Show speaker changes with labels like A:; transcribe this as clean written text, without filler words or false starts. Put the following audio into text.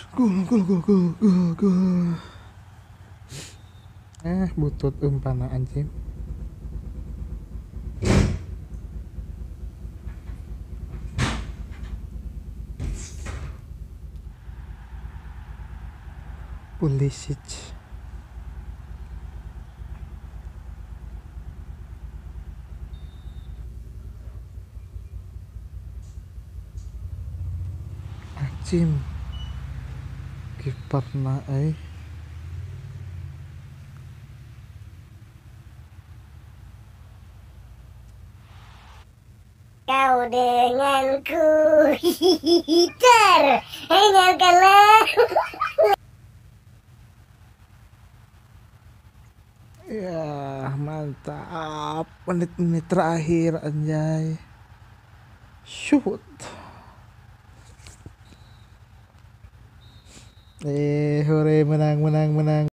A: Gol. Butut umpana anjing. Pulisic. Acim. Kiperna
B: Kau denganku, terhengarkanlah.
A: Ya, mantap. Menit-menit terakhir anjay. Shoot. Hore, menang.